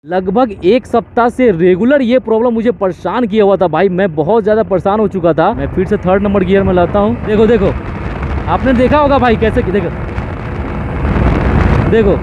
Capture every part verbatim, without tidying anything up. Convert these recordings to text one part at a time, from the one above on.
लगभग एक सप्ताह से रेगुलर ये प्रॉब्लम मुझे परेशान किया हुआ था भाई। मैं बहुत ज़्यादा परेशान हो चुका था। मैं फिर से थर्ड नंबर गियर में लाता हूँ। देखो देखो, आपने देखा होगा भाई कैसे, देखो देखो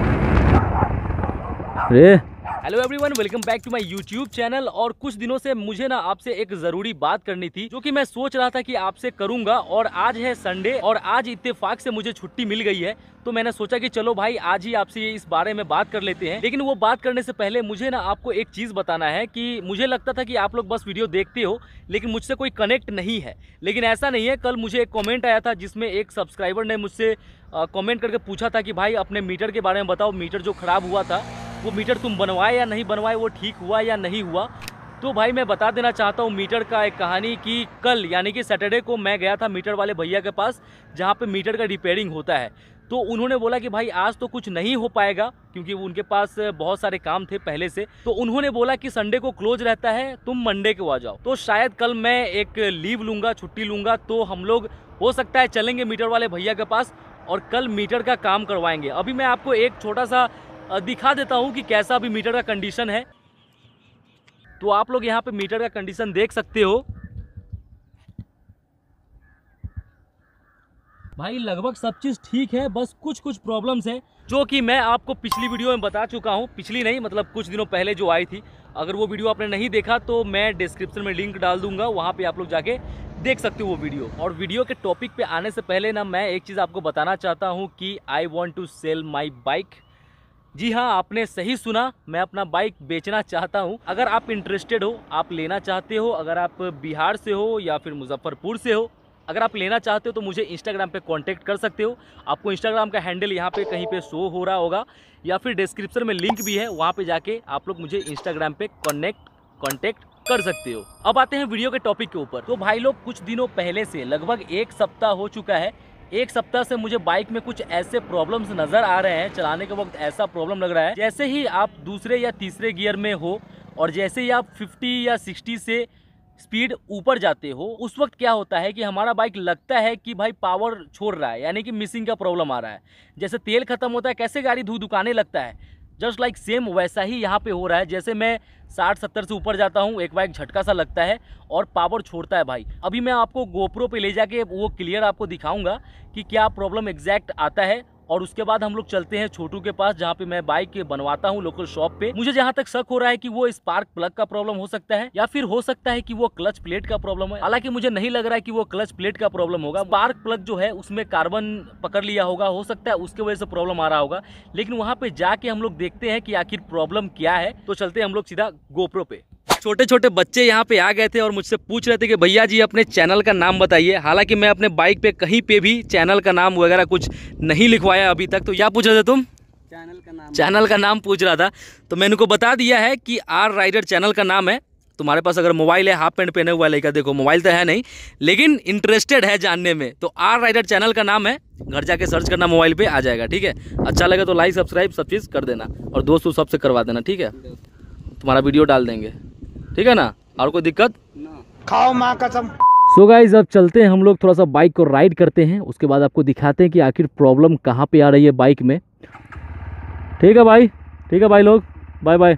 रे। Hello everyone, welcome back to my YouTube channel. और कुछ दिनों से मुझे ना आपसे एक ज़रूरी बात करनी थी, जो कि मैं सोच रहा था कि आपसे करूंगा। और आज है संडे और आज इत्तेफाक से मुझे छुट्टी मिल गई है, तो मैंने सोचा कि चलो भाई आज ही आपसे इस बारे में बात कर लेते हैं। लेकिन वो बात करने से पहले मुझे ना आपको एक चीज़ बताना है कि मुझे लगता था कि आप लोग बस वीडियो देखते हो लेकिन मुझसे कोई कनेक्ट नहीं है। लेकिन ऐसा नहीं है। कल मुझे एक कॉमेंट आया था जिसमें एक सब्सक्राइबर ने मुझसे कॉमेंट करके पूछा था कि भाई अपने मीटर के बारे में बताओ, मीटर जो ख़राब हुआ था वो मीटर तुम बनवाए या नहीं बनवाए, वो ठीक हुआ या नहीं हुआ। तो भाई मैं बता देना चाहता हूँ मीटर का एक कहानी कि कल यानी कि सैटरडे को मैं गया था मीटर वाले भैया के पास, जहाँ पे मीटर का रिपेयरिंग होता है। तो उन्होंने बोला कि भाई आज तो कुछ नहीं हो पाएगा क्योंकि उनके पास बहुत सारे काम थे पहले से। तो उन्होंने बोला कि संडे को क्लोज रहता है, तुम मंडे को आ जाओ। तो शायद कल मैं एक लीव लूँगा, छुट्टी लूँगा, तो हम लोग हो सकता है चलेंगे मीटर वाले भैया के पास और कल मीटर का काम करवाएंगे। अभी मैं आपको एक छोटा सा दिखा देता हूं कि कैसा अभी मीटर का कंडीशन है। तो आप लोग यहां पे मीटर का कंडीशन देख सकते हो भाई। लगभग सब चीज़ ठीक है, बस कुछ कुछ प्रॉब्लम्स हैं जो कि मैं आपको पिछली वीडियो में बता चुका हूं। पिछली नहीं, मतलब कुछ दिनों पहले जो आई थी। अगर वो वीडियो आपने नहीं देखा तो मैं डिस्क्रिप्शन में लिंक डाल दूंगा, वहां पे आप लोग जाके देख सकते हो वो वीडियो। और वीडियो के टॉपिक पे आने से पहले ना मैं एक चीज़ आपको बताना चाहता हूँ कि I want to sell my bike. जी हाँ, आपने सही सुना, मैं अपना बाइक बेचना चाहता हूँ। अगर आप इंटरेस्टेड हो, आप लेना चाहते हो, अगर आप बिहार से हो या फिर मुजफ्फरपुर से हो, अगर आप लेना चाहते हो तो मुझे इंस्टाग्राम पे कांटेक्ट कर सकते हो। आपको इंस्टाग्राम का हैंडल यहाँ पे कहीं पे शो हो रहा होगा या फिर डिस्क्रिप्शन में लिंक भी है, वहाँ पे जाके आप लोग मुझे इंस्टाग्राम पे कनेक्ट कॉन्टेक्ट कर सकते हो। अब आते हैं वीडियो के टॉपिक के ऊपर। तो भाई लोग कुछ दिनों पहले से, लगभग एक सप्ताह हो चुका है, एक सप्ताह से मुझे बाइक में कुछ ऐसे प्रॉब्लम्स नज़र आ रहे हैं। चलाने के वक्त ऐसा प्रॉब्लम लग रहा है जैसे ही आप दूसरे या तीसरे गियर में हो और जैसे ही आप पचास या साठ से स्पीड ऊपर जाते हो, उस वक्त क्या होता है कि हमारा बाइक लगता है कि भाई पावर छोड़ रहा है, यानी कि मिसिंग का प्रॉब्लम आ रहा है। जैसे तेल खत्म होता है, कैसे गाड़ी धू धुकाने लगता है, जस्ट लाइक सेम वैसा ही यहाँ पे हो रहा है। जैसे मैं साठ सत्तर से ऊपर जाता हूँ, एक बाइक झटका सा लगता है और पावर छोड़ता है भाई। अभी मैं आपको गोप्रो पे ले जाके वो क्लियर आपको दिखाऊंगा कि क्या प्रॉब्लम एग्जैक्ट आता है। और उसके बाद हम लोग चलते हैं छोटू के पास, जहाँ पे मैं बाइक बनवाता हूँ लोकल शॉप पे। मुझे जहाँ तक शक हो रहा है कि वो स्पार्क प्लग का प्रॉब्लम हो सकता है या फिर हो सकता है कि वो क्लच प्लेट का प्रॉब्लम है। हालांकि मुझे नहीं लग रहा है कि वो क्लच प्लेट का प्रॉब्लम होगा। स्पार्क प्लग जो है उसमें कार्बन पकड़ लिया होगा, हो सकता है उसके वजह से प्रॉब्लम आ रहा होगा। लेकिन वहाँ पे जाके हम लोग देखते हैं कि आखिर प्रॉब्लम क्या है। तो चलते हैं हम लोग सीधा गोप्रो पे। छोटे छोटे बच्चे यहाँ पे आ गए थे और मुझसे पूछ रहे थे कि भैया जी अपने चैनल का नाम बताइए। हालांकि मैं अपने बाइक पे कहीं पे भी चैनल का नाम वगैरह कुछ नहीं लिखवाया अभी तक। तो क्या पूछ रहे थे तुम? चैनल का नाम चैनल का नाम पूछ रहा था। तो मैंने को बता दिया है कि आर राइडर चैनल का नाम है। तुम्हारे पास अगर मोबाइल है, हाफ पैंट पहने हुआ लड़का, देखो मोबाइल तो है नहीं लेकिन इंटरेस्टेड है जानने में, तो आर राइडर चैनल का नाम है। घर जाके सर्च करना, मोबाइल पे आ जाएगा। ठीक है, अच्छा लगे तो लाइक सब्सक्राइब सब चीज़ कर देना और दोस्तों सबसे करवा देना। ठीक है, तुम्हारा वीडियो डाल देंगे, ठीक है ना? और कोई दिक्कत? खाओ माँ कसम। सो गाइज अब चलते हैं हम लोग, थोड़ा सा बाइक को राइड करते हैं, उसके बाद आपको दिखाते हैं कि आखिर प्रॉब्लम कहाँ पे आ रही है बाइक में। ठीक है भाई, ठीक है भाई लोग, बाय बाय।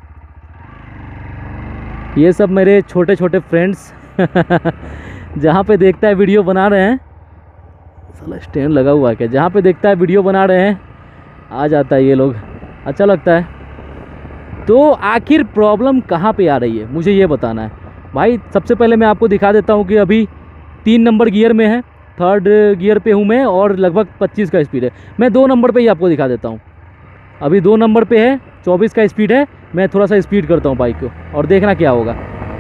ये सब मेरे छोटे छोटे फ्रेंड्स जहाँ पे देखता है वीडियो बना रहे हैं, साला स्टैंड लगा हुआ है क्या, जहाँ पे देखता है वीडियो बना रहे हैं आ जाता है ये लोग, अच्छा लगता है। तो आखिर प्रॉब्लम कहाँ पे आ रही है मुझे ये बताना है भाई। सबसे पहले मैं आपको दिखा देता हूँ कि अभी तीन नंबर गियर में है, थर्ड गियर पे हूँ मैं और लगभग पच्चीस का स्पीड है। मैं दो नंबर पे ही आपको दिखा देता हूँ। अभी दो नंबर पे है, चौबीस का स्पीड है। मैं थोड़ा सा स्पीड करता हूँ बाइक को और देखना क्या होगा।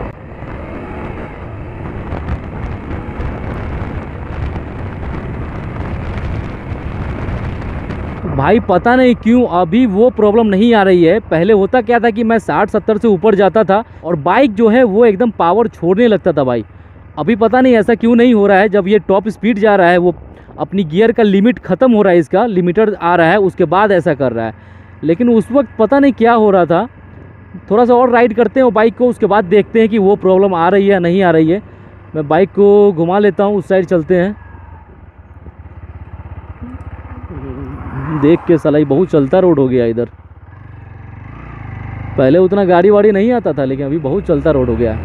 भाई पता नहीं क्यों अभी वो प्रॉब्लम नहीं आ रही है। पहले होता क्या था कि मैं साठ सत्तर से ऊपर जाता था और बाइक जो है वो एकदम पावर छोड़ने लगता था भाई। अभी पता नहीं ऐसा क्यों नहीं हो रहा है। जब ये टॉप स्पीड जा रहा है, वो अपनी गियर का लिमिट ख़त्म हो रहा है, इसका लिमिटर आ रहा है, उसके बाद ऐसा कर रहा है। लेकिन उस वक्त पता नहीं क्या हो रहा था। थोड़ा सा और राइड करते हैं वो बाइक को, उसके बाद देखते हैं कि वो प्रॉब्लम आ रही है या नहीं आ रही है। मैं बाइक को घुमा लेता हूँ, उस साइड चलते हैं। देख के साला ही बहुत चलता रोड हो गया इधर। पहले उतना गाड़ी वाड़ी नहीं आता था, लेकिन अभी बहुत चलता रोड हो गया है।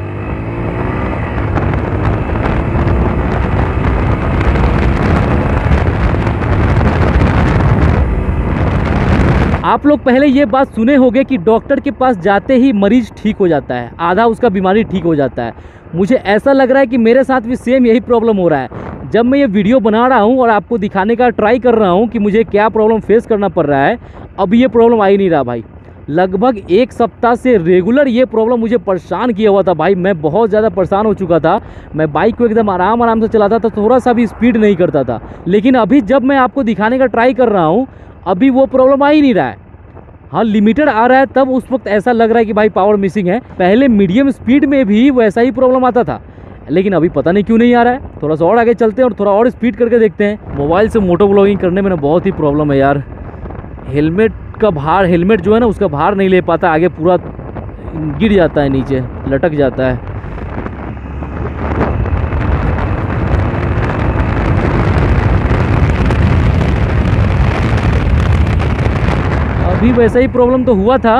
आप लोग पहले ये बात सुने होंगे कि डॉक्टर के पास जाते ही मरीज ठीक हो जाता है, आधा उसका बीमारी ठीक हो जाता है। मुझे ऐसा लग रहा है कि मेरे साथ भी सेम यही प्रॉब्लम हो रहा है। जब मैं ये वीडियो बना रहा हूँ और आपको दिखाने का ट्राई कर रहा हूँ कि मुझे क्या प्रॉब्लम फेस करना पड़ रहा है, अभी ये प्रॉब्लम आ ही नहीं रहा भाई। लगभग एक सप्ताह से रेगुलर ये प्रॉब्लम मुझे परेशान किया हुआ था भाई। मैं बहुत ज़्यादा परेशान हो चुका था। मैं बाइक को एकदम आराम आराम से चलाता था, थोड़ा सा भी स्पीड नहीं करता था। लेकिन अभी जब मैं आपको दिखाने का ट्राई कर रहा हूँ, अभी वो प्रॉब्लम आ ही नहीं रहा है। हाँ, लिमिटेड आ रहा है, तब उस वक्त ऐसा लग रहा है कि भाई पावर मिसिंग है। पहले मीडियम स्पीड में भी वैसा ही प्रॉब्लम आता था, लेकिन अभी पता नहीं क्यों नहीं आ रहा है। थोड़ा सा और आगे चलते हैं और थोड़ा और स्पीड करके देखते हैं। मोबाइल से मोटो व्लॉगिंग करने में ना बहुत ही प्रॉब्लम है यार। हेलमेट का भार, हेलमेट जो है ना उसका भार नहीं ले पाता, आगे पूरा गिर जाता है, नीचे लटक जाता है। अभी वैसा ही प्रॉब्लम तो हुआ था,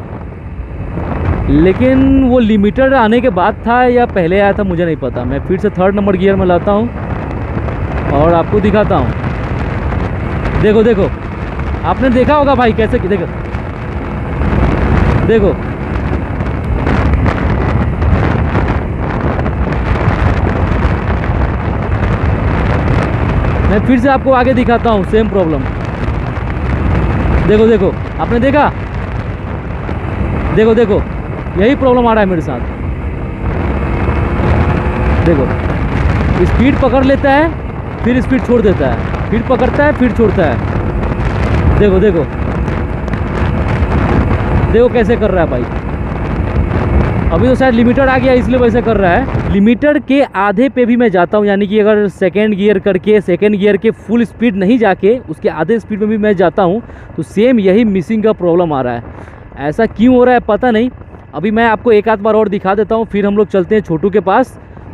लेकिन वो लिमिटेड आने के बाद था या पहले आया था मुझे नहीं पता। मैं फिर से थर्ड नंबर गियर में लाता हूँ और आपको दिखाता हूँ। देखो देखो, आपने देखा होगा भाई कैसे, देखो देखो मैं फिर से आपको आगे दिखाता हूँ सेम प्रॉब्लम। देखो देखो, आपने देखा, देखो देखो, यही प्रॉब्लम आ रहा है मेरे साथ। देखो, स्पीड पकड़ लेता है, फिर स्पीड छोड़ देता है, फिर पकड़ता है, फिर छोड़ता है। देखो देखो देखो कैसे कर रहा है भाई। अभी तो शायद लिमिटेड आ गया इसलिए वैसे कर रहा है। लिमिटेड के आधे पे भी मैं जाता हूँ, यानी कि अगर सेकेंड गियर करके सेकेंड गियर के फुल स्पीड नहीं जाके उसके आधे स्पीड में भी मैं जाता हूँ, तो सेम यही मिसिंग का प्रॉब्लम आ रहा है। ऐसा क्यों हो रहा है पता नहीं। अभी मैं आपको एक आध बार और दिखा देता हूँ, फिर हम लोग चलते हैं छोटू के पास।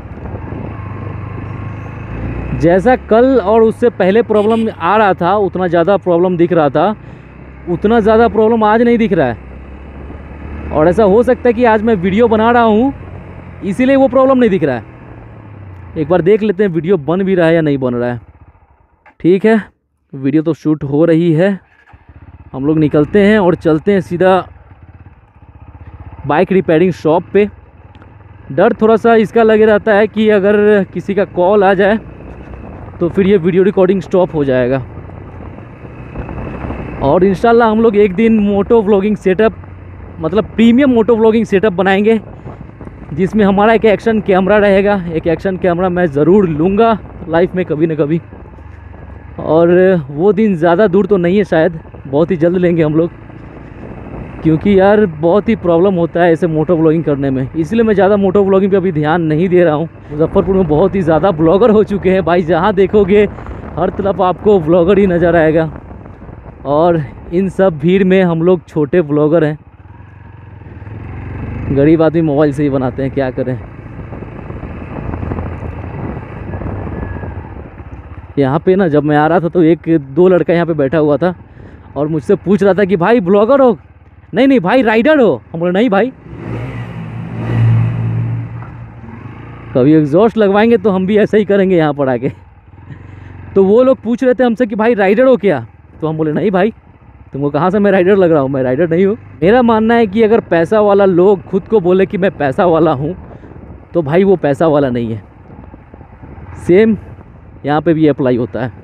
जैसा कल और उससे पहले प्रॉब्लम आ रहा था, उतना ज़्यादा प्रॉब्लम दिख रहा था, उतना ज़्यादा प्रॉब्लम आज नहीं दिख रहा है। और ऐसा हो सकता है कि आज मैं वीडियो बना रहा हूँ इसीलिए वो प्रॉब्लम नहीं दिख रहा है। एक बार देख लेते हैं वीडियो बन भी रहा है या नहीं बन रहा है। ठीक है, वीडियो तो शूट हो रही है। हम लोग निकलते हैं और चलते हैं सीधा बाइक रिपेयरिंग शॉप पे। डर थोड़ा सा इसका लगे रहता है कि अगर किसी का कॉल आ जाए तो फिर ये वीडियो रिकॉर्डिंग स्टॉप हो जाएगा। और इंशाल्लाह हम लोग एक दिन मोटो व्लॉगिंग सेटअप, मतलब प्रीमियम मोटो व्लॉगिंग सेटअप बनाएंगे, जिसमें हमारा एक एक्शन कैमरा रहेगा। एक एक्शन कैमरा मैं ज़रूर लूँगा लाइफ में कभी ना कभी। और वो दिन ज़्यादा दूर तो नहीं है, शायद बहुत ही जल्द लेंगे हम लोग, क्योंकि यार बहुत ही प्रॉब्लम होता है ऐसे मोटो व्लॉगिंग करने में। इसलिए मैं ज़्यादा मोटो व्लॉगिंग पे अभी ध्यान नहीं दे रहा हूँ। मुजफ्फरपुर में बहुत ही ज़्यादा ब्लॉगर हो चुके हैं भाई, जहाँ देखोगे हर तरफ आपको ब्लॉगर ही नज़र आएगा। और इन सब भीड़ में हम लोग छोटे ब्लॉगर हैं, गरीब आदमी मोबाइल से ही बनाते हैं, क्या करें। यहाँ पे ना जब मैं आ रहा था तो एक दो लड़का यहाँ पे बैठा हुआ था और मुझसे पूछ रहा था कि भाई ब्लॉगर हो? नहीं नहीं भाई राइडर हो? हम बोले नहीं भाई। कभी एग्जॉस्ट लगवाएंगे तो हम भी ऐसा ही करेंगे यहाँ पर आके। तो वो लोग पूछ रहे थे हमसे कि भाई राइडर हो क्या? तो हम बोले नहीं भाई, तुमको कहाँ से मैं राइडर लग रहा हूँ? मैं राइडर नहीं हूँ। मेरा मानना है कि अगर पैसा वाला लोग खुद को बोले कि मैं पैसा वाला हूँ, तो भाई वो पैसा वाला नहीं है। सेम यहाँ पे भी अप्लाई होता है।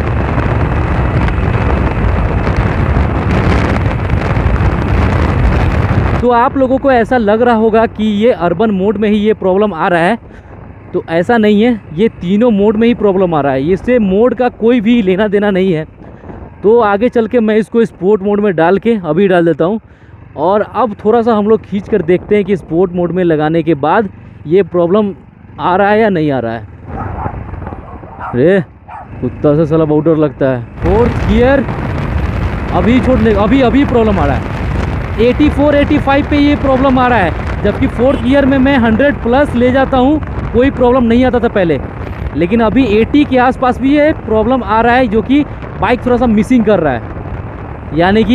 तो आप लोगों को ऐसा लग रहा होगा कि ये अर्बन मोड में ही ये प्रॉब्लम आ रहा है, तो ऐसा नहीं है। ये तीनों मोड में ही प्रॉब्लम आ रहा है, इससे मोड का कोई भी लेना देना नहीं है। तो आगे चल के मैं इसको स्पोर्ट मोड में डाल के अभी डाल देता हूँ। और अब थोड़ा सा हम लोग खींच कर देखते हैं कि स्पोर्ट मोड में लगाने के बाद ये प्रॉब्लम आ रहा है या नहीं आ रहा है। अरे कुत्ता से साला बहुत डर लगता है। फोर्थ गियर अभी छोड़ने अभी अभी प्रॉब्लम आ रहा है। चौरासी पचासी पे ये प्रॉब्लम आ रहा है, जबकि फोर्थ गियर में मैं सौ प्लस ले जाता हूँ, कोई प्रॉब्लम नहीं आता था पहले। लेकिन अभी अस्सी के आसपास भी ये प्रॉब्लम आ रहा है, जो कि बाइक थोड़ा सा मिसिंग कर रहा है। यानी कि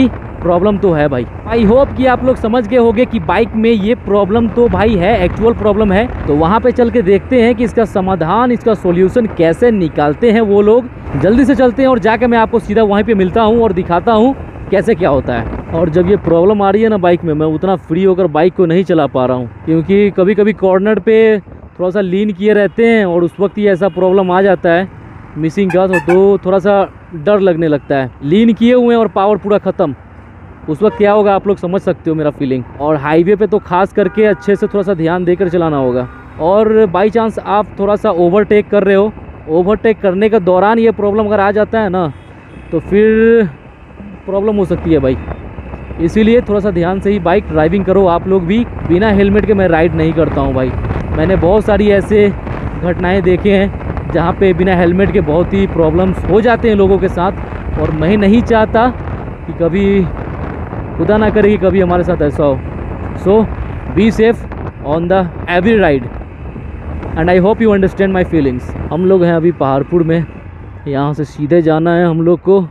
प्रॉब्लम तो है भाई। आई होप कि आप लोग समझ गए होंगे कि बाइक में ये प्रॉब्लम तो भाई है, एक्चुअल प्रॉब्लम है। तो वहाँ पे चल के देखते हैं कि इसका समाधान, इसका सॉल्यूशन कैसे निकालते हैं वो लोग। जल्दी से चलते हैं और जाके मैं आपको सीधा वहीं पे मिलता हूँ और दिखाता हूँ कैसे क्या होता है। और जब ये प्रॉब्लम आ रही है ना बाइक में, मैं उतना फ्री होकर बाइक को नहीं चला पा रहा हूँ, क्योंकि कभी कभी कॉर्नर पे थोड़ा सा लीन किए रहते हैं और उस वक्त ही ऐसा प्रॉब्लम आ जाता है मिसिंग का, तो, तो थोड़ा सा डर लगने लगता है। लीन किए हुए हैं और पावर पूरा ख़त्म, उस वक्त क्या होगा आप लोग समझ सकते हो मेरा फीलिंग। और हाईवे पे तो खास करके अच्छे से थोड़ा सा ध्यान देकर चलाना होगा। और बाई चांस आप थोड़ा सा ओवरटेक कर रहे हो, ओवरटेक करने के दौरान ये प्रॉब्लम अगर आ जाता है ना, तो फिर प्रॉब्लम हो सकती है भाई। इसीलिए थोड़ा सा ध्यान से ही बाइक ड्राइविंग करो आप लोग भी। बिना हेलमेट के मैं राइड नहीं करता हूँ भाई। मैंने बहुत सारी ऐसे घटनाएं देखे हैं जहाँ पे बिना हेलमेट के बहुत ही प्रॉब्लम्स हो जाते हैं लोगों के साथ, और मैं नहीं चाहता कि कभी, खुदा ना करे कि कभी हमारे साथ ऐसा हो। So be safe on the every ride and I hope you understand my feelings. हम लोग हैं अभी पहाड़पुर में, यहाँ से सीधे जाना है हम लोग को।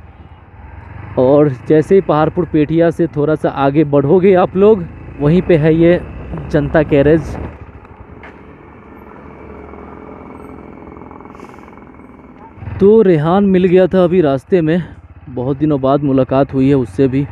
और जैसे ही पहाड़पुर पेठिया से थोड़ा सा आगे बढ़ोगे आप लोग, वहीं पे है ये जनता गैरेज। तो रेहान मिल गया था अभी रास्ते में, बहुत दिनों बाद मुलाकात हुई है उससे भी,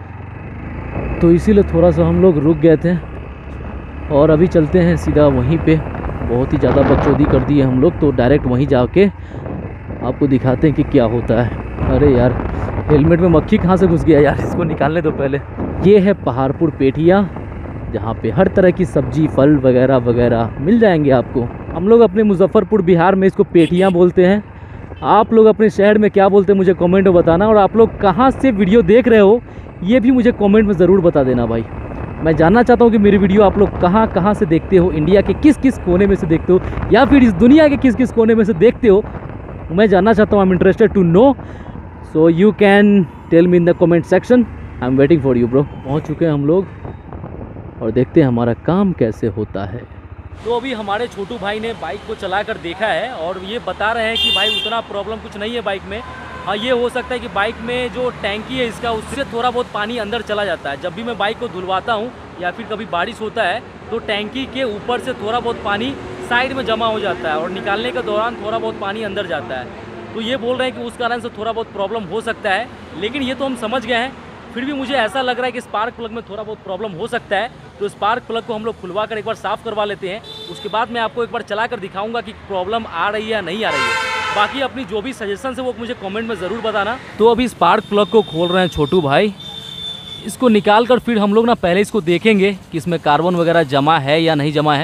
तो इसीलिए थोड़ा सा हम लोग रुक गए थे। और अभी चलते हैं सीधा वहीं पे। बहुत ही ज़्यादा बकचोदी कर दी है हम लोग, तो डायरेक्ट वहीं जाके आपको दिखाते हैं कि क्या होता है। अरे यार, हेलमेट में मक्खी कहाँ से घुस गया यार, इसको निकालने दो पहले। ये है पहाड़पुर पेठिया, जहाँ पे हर तरह की सब्जी, फल वगैरह वगैरह मिल जाएंगे आपको। हम लोग अपने मुजफ्फरपुर बिहार में इसको पेठिया बोलते हैं। आप लोग अपने शहर में क्या बोलते हैं मुझे कमेंट में बताना। और आप लोग कहाँ से वीडियो देख रहे हो ये भी मुझे कमेंट में ज़रूर बता देना भाई। मैं जानना चाहता हूँ कि मेरी वीडियो आप लोग कहाँ कहाँ से देखते हो, इंडिया के किस किस कोने में से देखते हो, या फिर इस दुनिया के किस किस कोने में से देखते हो। मैं जानना चाहता हूँ, I am interested to know, so you can tell me in the comment section. I am waiting for you bro. पहुँच चुके हैं हम लोग और देखते हैं हमारा काम कैसे होता है। तो अभी हमारे छोटू भाई ने बाइक को चलाकर देखा है और ये बता रहे हैं कि भाई उतना प्रॉब्लम कुछ नहीं है बाइक में। हाँ, ये हो सकता है कि बाइक में जो टैंकी है इसका, उससे थोड़ा बहुत पानी अंदर चला जाता है। जब भी मैं बाइक को धुलवाता हूँ या फिर कभी बारिश होता है तो टैंकी के ऊपर से थोड़ा बहुत पानी साइड में जमा हो जाता है और निकालने के दौरान थोड़ा बहुत पानी अंदर जाता है। तो ये बोल रहे हैं कि उस कारण से थोड़ा बहुत प्रॉब्लम हो सकता है, लेकिन ये तो हम समझ गए हैं। फिर भी मुझे ऐसा लग रहा है कि स्पार्क प्लग में थोड़ा बहुत प्रॉब्लम हो सकता है, तो स्पार्क प्लग को हम लोग खुलवा कर एक बार साफ़ करवा लेते हैं। उसके बाद मैं आपको एक बार चला कर दिखाऊंगा कि प्रॉब्लम आ रही है या नहीं आ रही है। बाकी अपनी जो भी सजेशन है वो मुझे कमेंट में ज़रूर बताना। तो अभी स्पार्क प्लग को खोल रहे हैं छोटू भाई। इसको निकाल कर फिर हम लोग ना पहले इसको देखेंगे कि इसमें कार्बन वगैरह जमा है या नहीं जमा है।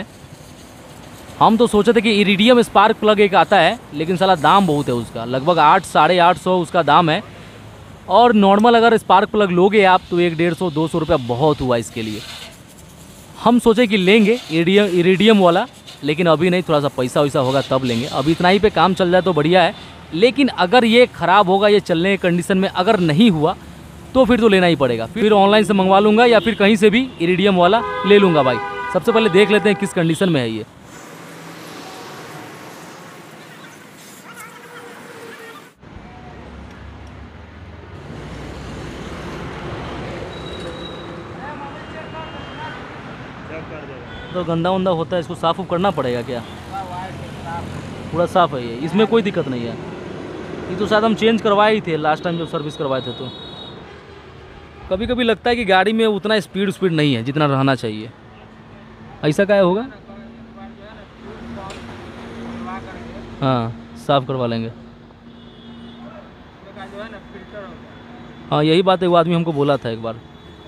हम तो सोचे थे कि इरिडियम स्पार्क प्लग एक आता है, लेकिन साला दाम बहुत है उसका, लगभग आठ साढ़े आठ सौ उसका दाम है। और नॉर्मल अगर स्पार्क प्लग लोगे आप तो एक डेढ़ सौ दो सौ रुपया बहुत हुआ इसके लिए। हम सोचे कि लेंगे इरिडियम इरिडियम वाला, लेकिन अभी नहीं, थोड़ा सा पैसा वैसा होगा तब लेंगे। अभी इतना ही पे काम चल जाए तो बढ़िया है, लेकिन अगर ये ख़राब होगा, ये चलने के कंडीशन में अगर नहीं हुआ तो फिर तो लेना ही पड़ेगा। फिर ऑनलाइन से मंगवा लूँगा या फिर कहीं से भी इरिडियम वाला ले लूँगा भाई। सबसे पहले देख लेते हैं किस कंडीशन में है ये। तो गंदा वंदा होता है, इसको साफ़ उफ करना पड़ेगा क्या? पूरा साफ़ है ये, इसमें कोई दिक्कत नहीं है। ये तो शायद हम चेंज करवाए ही थे लास्ट टाइम जब सर्विस करवाए थे। तो कभी कभी लगता है कि गाड़ी में उतना स्पीड स्पीड नहीं है जितना रहना चाहिए। ऐसा क्या होगा? हाँ, साफ़ करवा लेंगे। हाँ, यही बात है, वो आदमी हमको बोला था एक बार।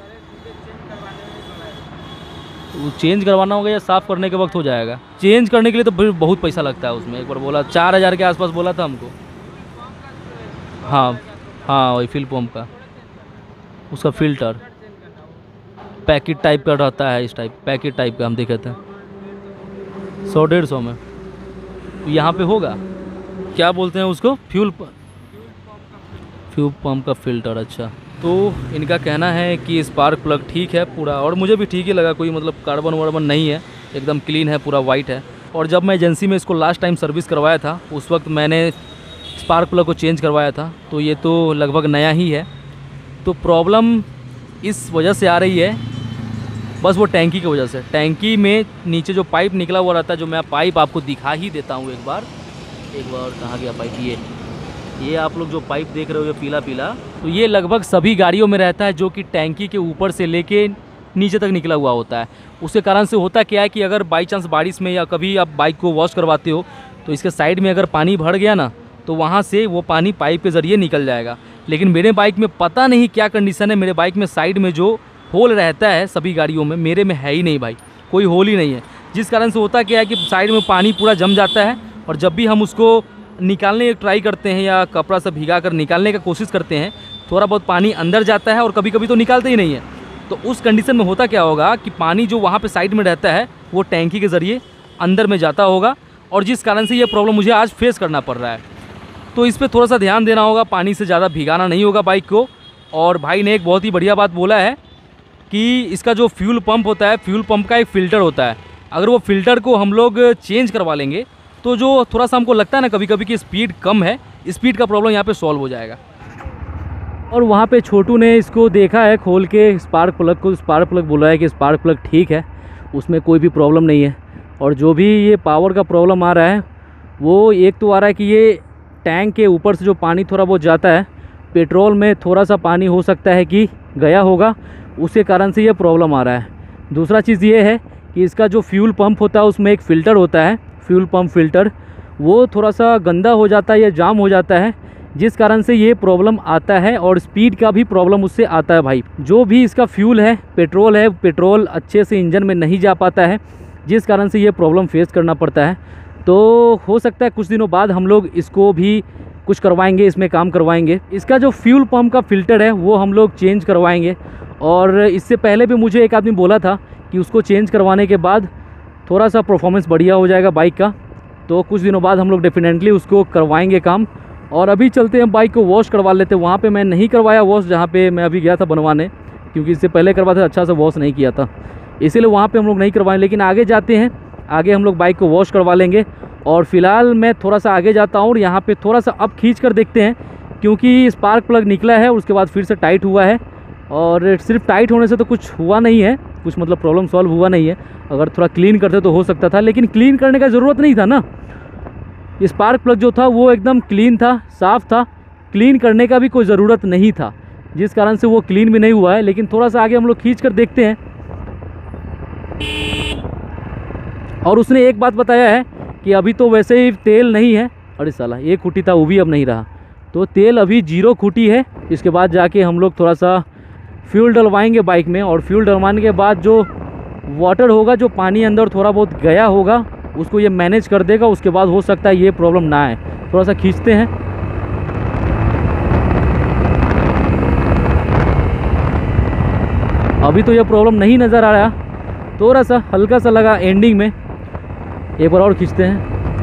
वो चेंज करवाना होगा या साफ़ करने के वक्त हो जाएगा? चेंज करने के लिए तो फिर बहुत पैसा लगता है उसमें। एक बार बोला चार हज़ार के आसपास बोला था हमको। हाँ हाँ, वही फिल पंप का, उसका फ़िल्टर पैकेट टाइप का रहता है, इस टाइप पैकेट टाइप का हम देखे थे, सौ डेढ़ सौ में। तो यहाँ पे होगा, क्या बोलते हैं उसको, फ्यूल फ्यूल पंप का फ़िल्टर। अच्छा, तो इनका कहना है कि स्पार्क प्लग ठीक है पूरा, और मुझे भी ठीक ही लगा, कोई मतलब कार्बन वार्बन नहीं है, एकदम क्लीन है, पूरा वाइट है। और जब मैं एजेंसी में इसको लास्ट टाइम सर्विस करवाया था उस वक्त मैंने स्पार्क प्लग को चेंज करवाया था, तो ये तो लगभग नया ही है। तो प्रॉब्लम इस वजह से आ रही है, बस वो टैंकी की वजह से। टैंकी में नीचे जो पाइप निकला हुआ रहता है, जो मैं पाइप आपको दिखा ही देता हूँ एक बार। एक बार कहाँ गया पाइप? ये ये आप लोग जो पाइप देख रहे हो, ये पीला पीला, तो ये लगभग सभी गाड़ियों में रहता है, जो कि टैंकी के ऊपर से लेके नीचे तक निकला हुआ होता है। उसके कारण से होता क्या है कि अगर बाई चांस बारिश में या कभी आप बाइक को वॉश करवाते हो तो इसके साइड में अगर पानी भर गया ना, तो वहाँ से वो पानी पाइप के ज़रिए निकल जाएगा। लेकिन मेरे बाइक में पता नहीं क्या कंडीशन है, मेरे बाइक में साइड में जो होल रहता है सभी गाड़ियों में, मेरे में है ही नहीं भाई, कोई होल ही नहीं है। जिस कारण से होता क्या है कि साइड में पानी पूरा जम जाता है, और जब भी हम उसको निकालने की ट्राई करते हैं या कपड़ा से भिगा कर निकालने का कोशिश करते हैं, थोड़ा बहुत पानी अंदर जाता है और कभी कभी तो निकालते ही नहीं है। तो उस कंडीशन में होता क्या होगा कि पानी जो वहाँ पे साइड में रहता है वो टैंकी के ज़रिए अंदर में जाता होगा, और जिस कारण से ये प्रॉब्लम मुझे आज फेस करना पड़ रहा है। तो इस पर थोड़ा सा ध्यान देना होगा, पानी से ज़्यादा भिगाना नहीं होगा बाइक को। और भाई ने एक बहुत ही बढ़िया बात बोला है कि इसका जो फ्यूल पंप होता है, फ्यूल पंप का एक फ़िल्टर होता है, अगर वो फ़िल्टर को हम लोग चेंज करवा लेंगे तो जो थोड़ा सा हमको लगता है ना कभी कभी कि स्पीड कम है, स्पीड का प्रॉब्लम यहाँ पे सॉल्व हो जाएगा। और वहाँ पे छोटू ने इसको देखा है खोल के स्पार्क प्लग को, स्पार्क प्लग बोला है कि स्पार्क प्लग ठीक है, उसमें कोई भी प्रॉब्लम नहीं है। और जो भी ये पावर का प्रॉब्लम आ रहा है, वो एक तो आ रहा है कि ये टैंक के ऊपर से जो पानी थोड़ा बहुत जाता है, पेट्रोल में थोड़ा सा पानी हो सकता है कि गया होगा, उसके कारण से ये प्रॉब्लम आ रहा है। दूसरा चीज़ ये है कि इसका जो फ्यूल पंप होता है उसमें एक फ़िल्टर होता है, फ्यूल पंप फ़िल्टर, वो थोड़ा सा गंदा हो जाता है या जाम हो जाता है, जिस कारण से ये प्रॉब्लम आता है। और स्पीड का भी प्रॉब्लम उससे आता है भाई। जो भी इसका फ्यूल है, पेट्रोल है, पेट्रोल अच्छे से इंजन में नहीं जा पाता है, जिस कारण से ये प्रॉब्लम फेस करना पड़ता है। तो हो सकता है कुछ दिनों बाद हम लोग इसको भी कुछ करवाएंगे, इसमें काम करवाएंगे। इसका जो फ्यूल पंप का फ़िल्टर है वो हम लोग चेंज करवाएंगे। और इससे पहले भी मुझे एक आदमी बोला था कि उसको चेंज करवाने के बाद थोड़ा सा परफॉर्मेंस बढ़िया हो जाएगा बाइक का। तो कुछ दिनों बाद हम लोग डेफिनेटली उसको करवाएंगे काम। और अभी चलते हैं बाइक को वॉश करवा लेते हैं। वहाँ पे मैं नहीं करवाया वॉश, जहाँ पे मैं अभी गया था बनवाने, क्योंकि इससे पहले करवाया था अच्छा से वॉश नहीं किया था, इसीलिए वहाँ पे हम लोग नहीं करवाएं। लेकिन आगे जाते हैं, आगे हम लोग बाइक को वॉश करवा लेंगे। और फिलहाल मैं थोड़ा सा आगे जाता हूँ और यहाँ पे थोड़ा सा अब खींच कर देखते हैं, क्योंकि स्पार्क प्लग निकला है उसके बाद फिर से टाइट हुआ है। और सिर्फ टाइट होने से तो कुछ हुआ नहीं है, कुछ मतलब प्रॉब्लम सॉल्व हुआ नहीं है। अगर थोड़ा क्लीन करते तो हो सकता था, लेकिन क्लीन करने का ज़रूरत नहीं था ना। स्पार्क प्लग जो था वो एकदम क्लीन था, साफ़ था, क्लीन करने का भी कोई ज़रूरत नहीं था, जिस कारण से वो क्लीन भी नहीं हुआ है। लेकिन थोड़ा सा आगे हम लोग खींच कर देखते हैं। और उसने एक बात बताया है कि अभी तो वैसे ही तेल नहीं है। अरे साला, एक खूटी था वो भी अब नहीं रहा, तो तेल अभी जीरो खूटी है। इसके बाद जाके हम लोग थोड़ा सा फ्यूल डलवाएंगे बाइक में, और फ्यूल डलवाने के बाद जो वाटर होगा, जो पानी अंदर थोड़ा बहुत गया होगा, उसको ये मैनेज कर देगा। उसके बाद हो सकता है ये प्रॉब्लम ना आए। थोड़ा सा खींचते हैं। अभी तो ये प्रॉब्लम नहीं नज़र आ रहा, थोड़ा सा हल्का सा लगा एंडिंग में। एक बार और खींचते हैं,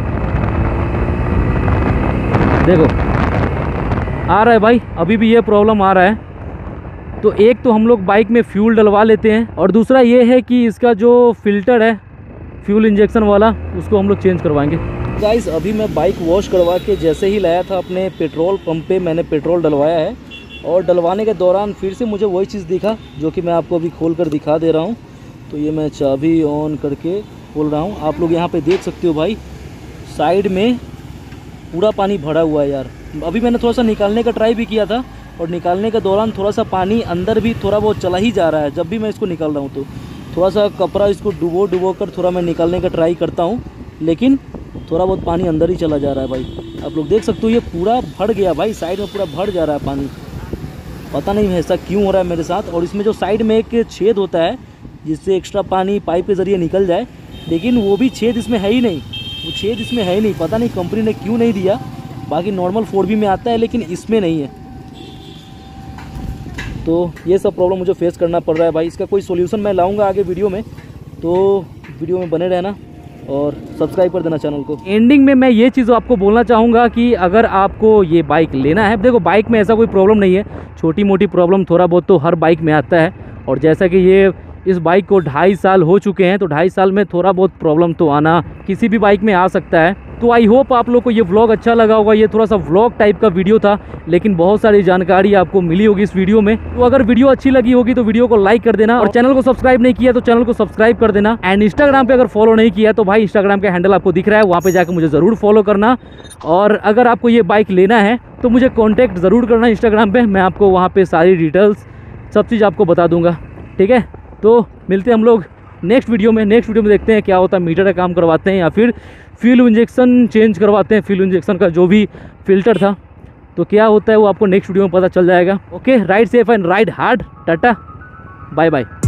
देखो आ रहा है भाई, अभी भी ये प्रॉब्लम आ रहा है। तो एक तो हम लोग बाइक में फ्यूल डलवा लेते हैं, और दूसरा ये है कि इसका जो फ़िल्टर है फ्यूल इंजेक्शन वाला, उसको हम लोग चेंज करवाएंगे। गाइस, अभी मैं बाइक वॉश करवा के जैसे ही लाया था अपने पेट्रोल पंप पे, मैंने पेट्रोल डलवाया है। और डलवाने के दौरान फिर से मुझे वही चीज़ दिखा जो कि मैं आपको अभी खोल कर दिखा दे रहा हूँ। तो ये मैं चाबी ऑन करके खोल रहा हूँ, आप लोग यहाँ पे देख सकते हो भाई, साइड में पूरा पानी भरा हुआ है यार। अभी मैंने थोड़ा सा निकालने का ट्राई भी किया था, और निकालने के दौरान थोड़ा सा पानी अंदर भी थोड़ा बहुत चला ही जा रहा है। जब भी मैं इसको निकाल रहा हूँ तो थोड़ा सा कपड़ा इसको डुबो डुबो कर थोड़ा मैं निकालने का ट्राई करता हूँ, लेकिन थोड़ा बहुत पानी अंदर ही चला जा रहा है भाई। आप लोग देख सकते हो ये पूरा भर गया भाई, साइड में पूरा भर जा रहा है पानी। पता नहीं ऐसा क्यों हो रहा है मेरे साथ। और इसमें जो साइड में एक छेद होता है जिससे एक्स्ट्रा पानी पाइप के ज़रिए निकल जाए, लेकिन वो भी छेद इसमें है ही नहीं, वो छेद इसमें है ही नहीं। पता नहीं कंपनी ने क्यों नहीं दिया। बाकी नॉर्मल फोर बी में आता है, लेकिन इसमें नहीं है। तो ये सब प्रॉब्लम मुझे फेस करना पड़ रहा है भाई। इसका कोई सोल्यूशन मैं लाऊंगा आगे वीडियो में, तो वीडियो में बने रहना और सब्सक्राइब कर देना चैनल को। एंडिंग में मैं ये चीज़ आपको बोलना चाहूँगा कि अगर आपको ये बाइक लेना है, देखो बाइक में ऐसा कोई प्रॉब्लम नहीं है, छोटी मोटी प्रॉब्लम थोड़ा बहुत तो हर बाइक में आता है। और जैसा कि ये इस बाइक को ढाई साल हो चुके हैं, तो ढाई साल में थोड़ा बहुत प्रॉब्लम तो आना किसी भी बाइक में आ सकता है। तो आई होप आप लोग को ये व्लॉग अच्छा लगा होगा। ये थोड़ा सा व्लॉग टाइप का वीडियो था, लेकिन बहुत सारी जानकारी आपको मिली होगी इस वीडियो में। तो अगर वीडियो अच्छी लगी होगी तो वीडियो को लाइक कर देना, और चैनल को सब्सक्राइब नहीं किया तो चैनल को सब्सक्राइब कर देना। एंड इंस्टाग्राम पे अगर फॉलो नहीं किया तो भाई इंस्टाग्राम का हैंडल आपको दिख रहा है, वहाँ पे जाकर मुझे ज़रूर फॉलो करना। और अगर आपको ये बाइक लेना है तो मुझे कॉन्टैक्ट ज़रूर करना इंस्टाग्राम पर, मैं आपको वहाँ पर सारी डिटेल्स सब चीज़ आपको बता दूँगा। ठीक है, तो मिलते हैं हम लोग नेक्स्ट वीडियो में। नेक्स्ट वीडियो में देखते हैं क्या होता है, मीटर का काम करवाते हैं या फिर फ्यूल इंजेक्शन चेंज करवाते हैं। फ्यूल इंजेक्शन का जो भी फिल्टर था तो क्या होता है वो आपको नेक्स्ट वीडियो में पता चल जाएगा। Okay, ride safe and ride hard. Tata, bye bye.